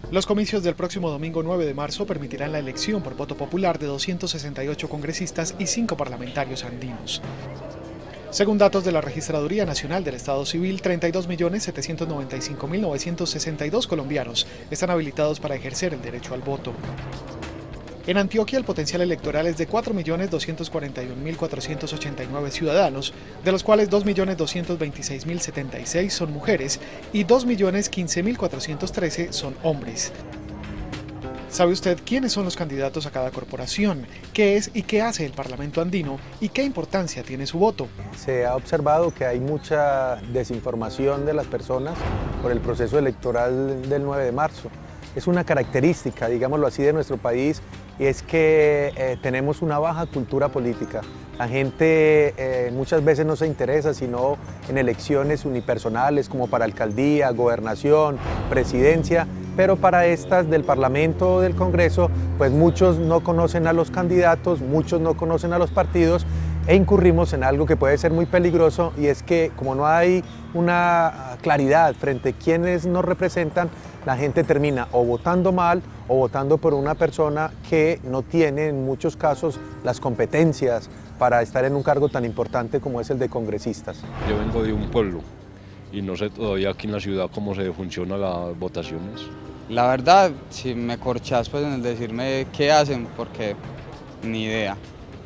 Los comicios del próximo domingo 9 de marzo permitirán la elección por voto popular de 268 congresistas y 5 parlamentarios andinos. Según datos de la Registraduría Nacional del Estado Civil, 32.795.962 colombianos están habilitados para ejercer el derecho al voto. En Antioquia, el potencial electoral es de 4.241.489 ciudadanos, de los cuales 2.226.076 son mujeres y 2.015.413 son hombres. ¿Sabe usted quiénes son los candidatos a cada corporación? ¿Qué es y qué hace el Parlamento andino? ¿Y qué importancia tiene su voto? Se ha observado que hay mucha desinformación de las personas por el proceso electoral del 9 de marzo. Es una característica, digámoslo así, de nuestro país, y es que tenemos una baja cultura política. La gente muchas veces no se interesa sino en elecciones unipersonales como para alcaldía, gobernación, presidencia, pero para estas del Parlamento o del Congreso, pues muchos no conocen a los candidatos, muchos no conocen a los partidos, e incurrimos en algo que puede ser muy peligroso, y es que como no hay una claridad frente a quienes nos representan, la gente termina o votando mal o votando por una persona que no tiene en muchos casos las competencias para estar en un cargo tan importante como es el de congresistas. Yo vengo de un pueblo y no sé todavía aquí en la ciudad cómo se funcionan las votaciones. La verdad, si me corchas pues en el decirme qué hacen, porque ni idea.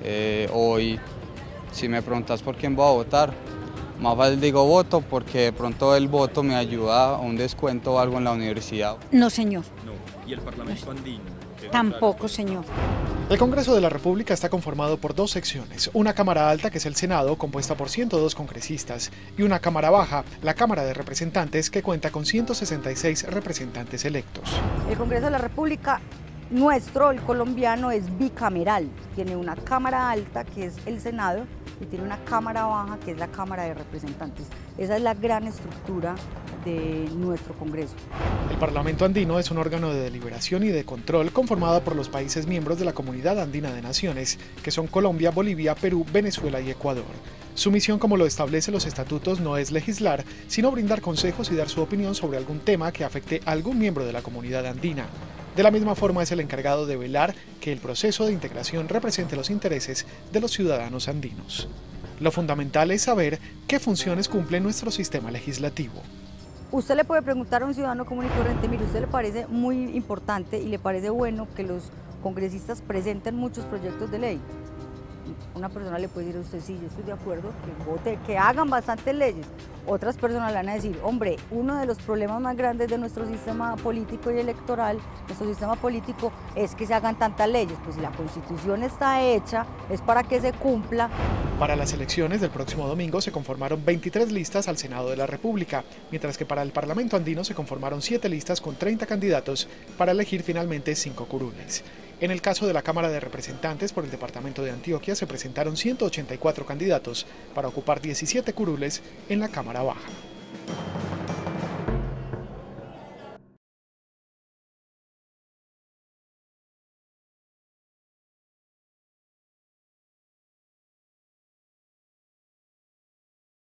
Hoy, si me preguntas por quién voy a votar, más fácil digo voto porque de pronto el voto me ayuda a un descuento o algo en la universidad. No, señor. No. ¿Y el Parlamento andino? Tampoco, señor. El Congreso de la República está conformado por dos secciones, una Cámara Alta, que es el Senado, compuesta por 102 congresistas, y una Cámara Baja, la Cámara de Representantes, que cuenta con 166 representantes electos. El Congreso de la República, nuestro, el colombiano, es bicameral. Tiene una Cámara Alta, que es el Senado, y tiene una Cámara Baja, que es la Cámara de Representantes. Esa es la gran estructura de nuestro Congreso. El Parlamento andino es un órgano de deliberación y de control conformado por los países miembros de la Comunidad Andina de Naciones, que son Colombia, Bolivia, Perú, Venezuela y Ecuador. Su misión, como lo establece los estatutos, no es legislar, sino brindar consejos y dar su opinión sobre algún tema que afecte a algún miembro de la comunidad andina. De la misma forma, es el encargado de velar que el proceso de integración represente los intereses de los ciudadanos andinos. Lo fundamental es saber qué funciones cumple nuestro sistema legislativo. Usted le puede preguntar a un ciudadano común y corriente, mire, ¿usted le parece muy importante y le parece bueno que los congresistas presenten muchos proyectos de ley? Una persona le puede decir a usted, sí, yo estoy de acuerdo, que vote, que hagan bastantes leyes. Otras personas le van a decir, hombre, uno de los problemas más grandes de nuestro sistema político y electoral, nuestro sistema político, es que se hagan tantas leyes. Pues si la Constitución está hecha, es para que se cumpla. Para las elecciones del próximo domingo se conformaron 23 listas al Senado de la República, mientras que para el Parlamento andino se conformaron 7 listas con 30 candidatos para elegir finalmente 5 curules. En el caso de la Cámara de Representantes por el departamento de Antioquia se presentaron 184 candidatos para ocupar 17 curules en la Cámara Baja.